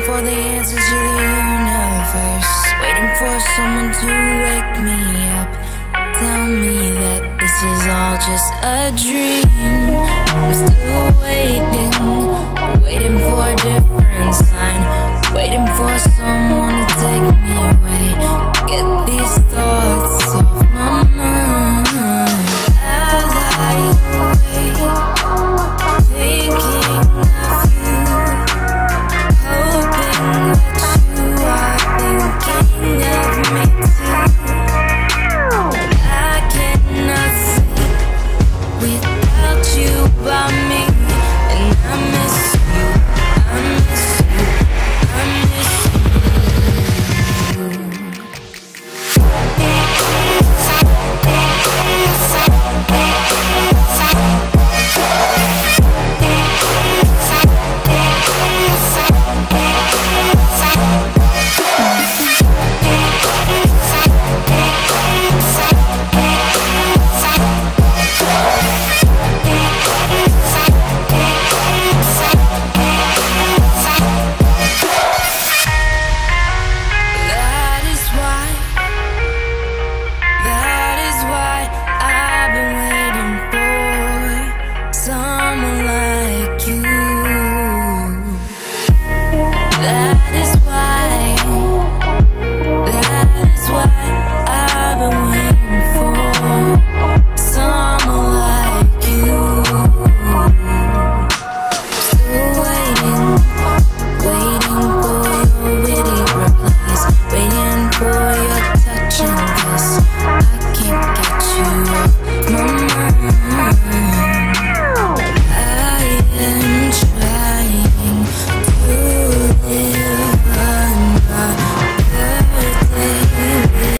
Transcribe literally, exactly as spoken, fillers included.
for the answers to the universe, waiting for someone to wake me up, tell me that this is all just a dream. I'm still waiting, waiting for a different sign, waiting for someone to take me away, get these thoughts off my mind. As I wait, thinking of you, hoping that you are thinking of me too. I cannot sleep without you by me, and I miss you, I miss you, I miss someone like